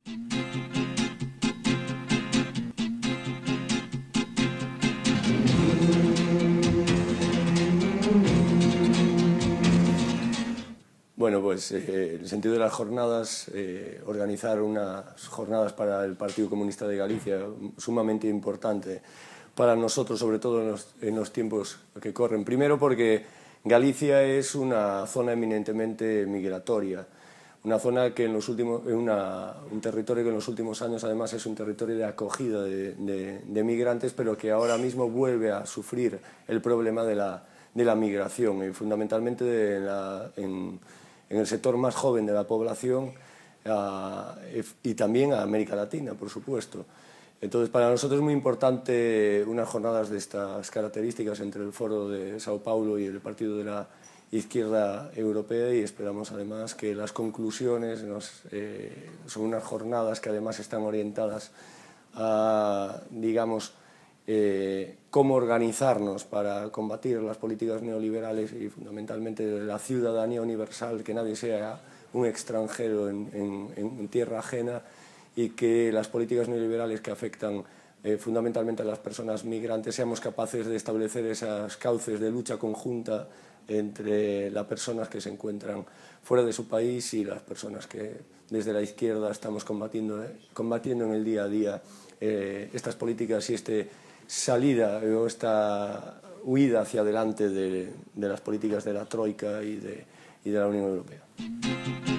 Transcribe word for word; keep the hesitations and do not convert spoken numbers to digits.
Bueno, pues eh, en el sentido de las jornadas, eh, organizar unas jornadas para el Partido Comunista de Galicia, sumamente importante para nosotros, sobre todo en los, en los tiempos que corren. Primero porque Galicia es una zona eminentemente migratoria, una zona que en los últimos, una, un territorio que en los últimos años además es un territorio de acogida de, de, de migrantes, pero que ahora mismo vuelve a sufrir el problema de la, de la migración, y fundamentalmente de la, en, en el sector más joven de la población, a, y también a América Latina, por supuesto. Entonces, para nosotros es muy importante unas jornadas de estas características entre el Foro de Sao Paulo y el Partido de la Izquierda Europea, y esperamos además que las conclusiones nos, eh, son unas jornadas que además están orientadas a, digamos, eh, cómo organizarnos para combatir las políticas neoliberales y fundamentalmente la ciudadanía universal, que nadie sea un extranjero en, en, en tierra ajena, y que las políticas neoliberales que afectan eh, fundamentalmente a las personas migrantes seamos capaces de establecer esas cauces de lucha conjunta entre las personas que se encuentran fuera de su país y las personas que desde la izquierda estamos combatiendo, eh, combatiendo en el día a día eh, estas políticas y esta salida o esta huida hacia adelante de, de las políticas de la Troika y de, y de la Unión Europea.